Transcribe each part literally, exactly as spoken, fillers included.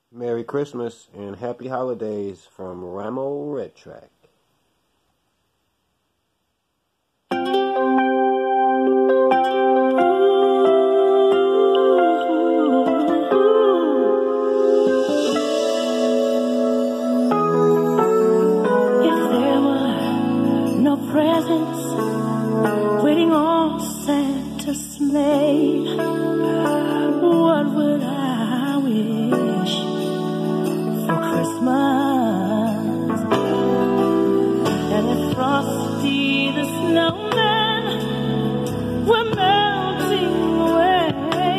Merry Christmas and Happy Holidays from Ramo Red Track. Presents waiting on Santa's sleigh. What would I wish for Christmas? And if Frosty the Snowman were melting away,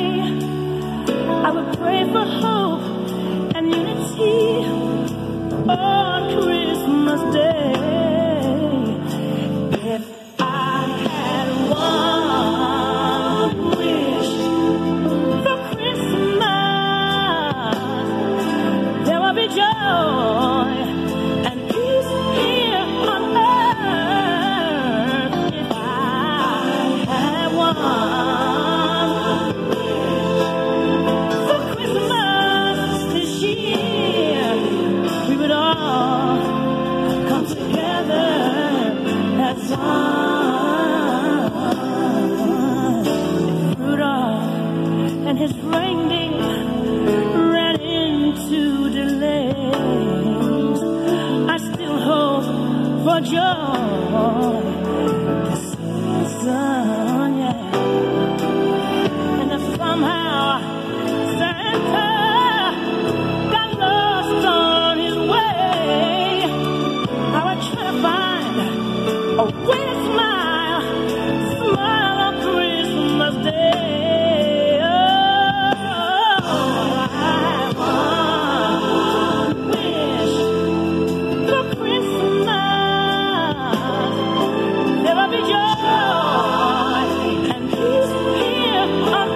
I would pray for hope and unity on Christmas Day. If I had one wish for Christmas, there would be joy and peace here on earth. If I had one wish for Christmas this year, we would all come together as one. Rudolph and his reindeer ran into delays. I still hope for joy this season, yeah. And if somehow Santa got lost on his way, I would try to find a way to smile, smile on Christmas Day. Oh, I have one wish for Christmas. There will be joy and peace here on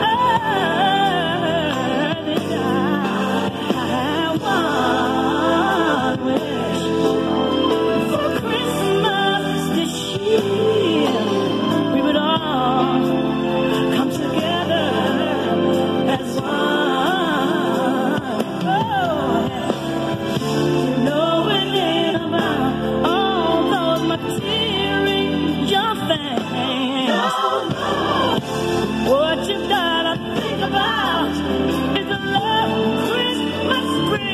earth. And I have one wish for Christmas this year. We would all come together as one. Oh, you know it ain't about all those material things. What you gotta think about is the love Christmas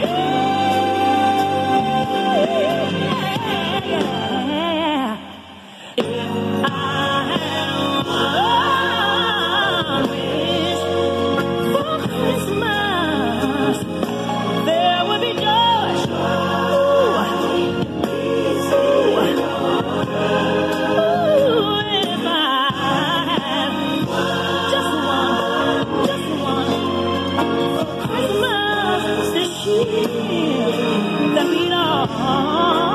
brings. If I had one wish for Christmas, there would be joy. Ooh. Ooh. Ooh, if I had just one, just one for Christmas this year, that we'd all